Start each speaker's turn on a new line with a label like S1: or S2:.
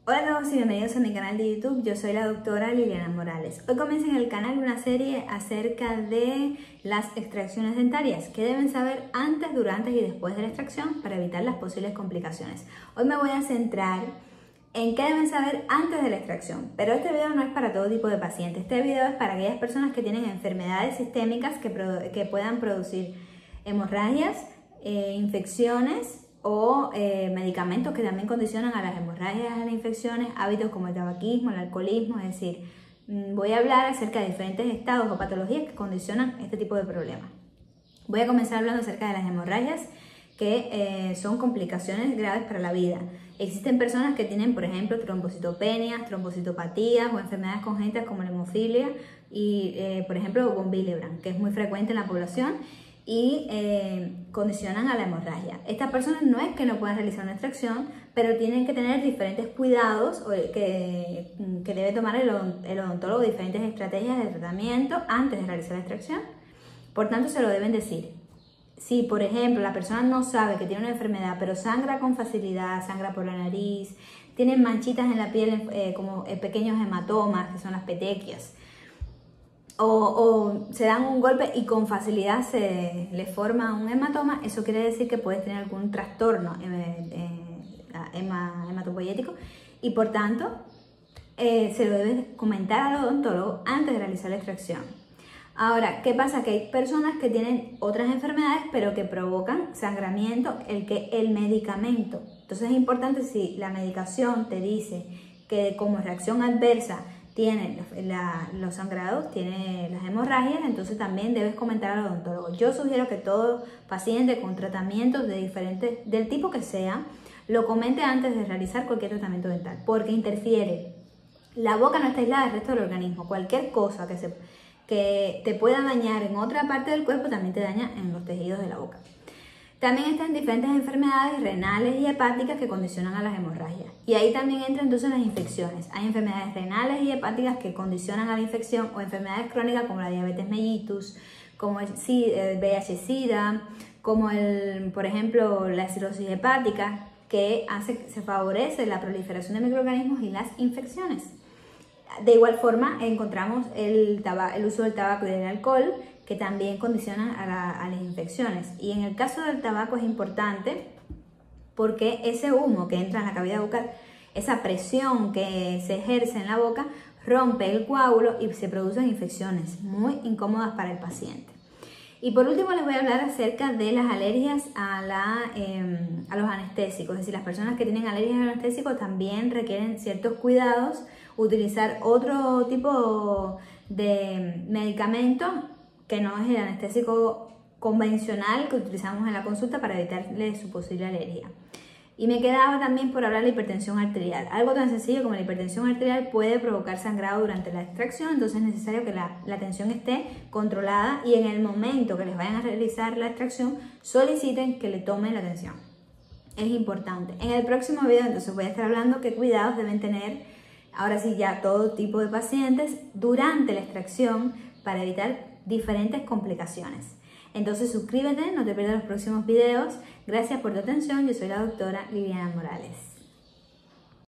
S1: Hola a todos y bienvenidos a mi canal de YouTube. Yo soy la doctora Liliana Morales. Hoy comienza en el canal una serie acerca de las extracciones dentarias, que deben saber antes, durante y después de la extracción para evitar las posibles complicaciones. Hoy me voy a centrar en qué deben saber antes de la extracción, pero este video no es para todo tipo de pacientes. Este video es para aquellas personas que tienen enfermedades sistémicas que puedan producir hemorragias, infecciones o medicamentos que también condicionan a las hemorragias, a las infecciones, hábitos como el tabaquismo, el alcoholismo. Es decir, voy a hablar acerca de diferentes estados o patologías que condicionan este tipo de problemas. Voy a comenzar hablando acerca de las hemorragias, que son complicaciones graves para la vida. Existen personas que tienen, por ejemplo, trombocitopenias, trombocitopatías o enfermedades congénitas como la hemofilia y, por ejemplo, von Willebrand, que es muy frecuente en la población y condicionan a la hemorragia. Estas personas no es que no puedan realizar una extracción, pero tienen que tener diferentes cuidados que debe tomar el odontólogo, diferentes estrategias de tratamiento antes de realizar la extracción. Por tanto, se lo deben decir. Si, por ejemplo, la persona no sabe que tiene una enfermedad, pero sangra con facilidad, sangra por la nariz, tiene manchitas en la piel como pequeños hematomas, que son las petequias, o se dan un golpe y con facilidad se le forma un hematoma, eso quiere decir que puedes tener algún trastorno hematopoyético y por tanto se lo debes comentar al odontólogo antes de realizar la extracción. Ahora, ¿qué pasa? Que hay personas que tienen otras enfermedades pero que provocan sangramiento, el medicamento. Entonces es importante, si la medicación te dice que como reacción adversa tiene los sangrados, tiene las hemorragias, entonces también debes comentar al odontólogo. Yo sugiero que todo paciente con tratamientos del tipo que sea, lo comente antes de realizar cualquier tratamiento dental, porque interfiere. La boca no está aislada del resto del organismo. Cualquier cosa que te pueda dañar en otra parte del cuerpo también te daña en los tejidos de la boca. También están diferentes enfermedades renales y hepáticas que condicionan a las hemorragias. Y ahí también entran entonces las infecciones. Hay enfermedades renales y hepáticas que condicionan a la infección, o enfermedades crónicas como la diabetes mellitus, como el VIH-Sida, como por ejemplo la cirrosis hepática, que se favorece la proliferación de microorganismos y las infecciones. De igual forma encontramos el uso del tabaco y del alcohol, que también condicionan a las infecciones. Y en el caso del tabaco es importante porque ese humo que entra en la cavidad bucal, esa presión que se ejerce en la boca, rompe el coágulo y se producen infecciones muy incómodas para el paciente. Y por último les voy a hablar acerca de las alergias a los anestésicos. Es decir, las personas que tienen alergias a los anestésicos también requieren ciertos cuidados, utilizar otro tipo de medicamento que no es el anestésico convencional que utilizamos en la consulta para evitarle su posible alergia. Y me quedaba también por hablar de la hipertensión arterial. Algo tan sencillo como la hipertensión arterial puede provocar sangrado durante la extracción, entonces es necesario que la tensión esté controlada y en el momento que les vayan a realizar la extracción soliciten que le tomen la tensión. Es importante. En el próximo video entonces voy a estar hablando qué cuidados deben tener, ahora sí ya todo tipo de pacientes, durante la extracción para evitar diferentes complicaciones. Entonces suscríbete, no te pierdas los próximos videos. Gracias por tu atención, yo soy la doctora Liliana Morales.